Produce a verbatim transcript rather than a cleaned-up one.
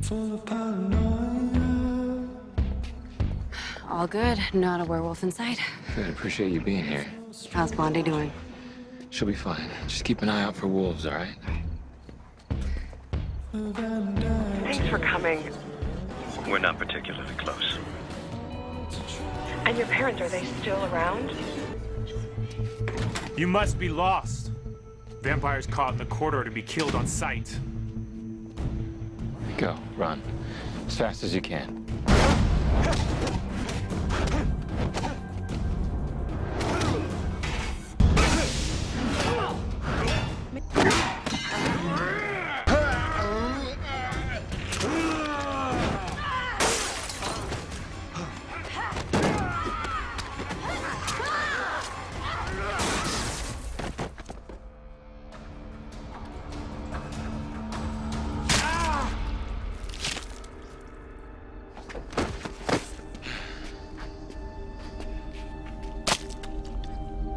All good. Not a werewolf inside. Good. Appreciate you being here. How's Blondie doing? She'll be fine. Just keep an eye out for wolves, all right? Thanks for coming. We're not particularly close. And your parents, are they still around? You must be lost. Vampires caught in the corridor to be killed on sight. Go. Run. As fast as you can.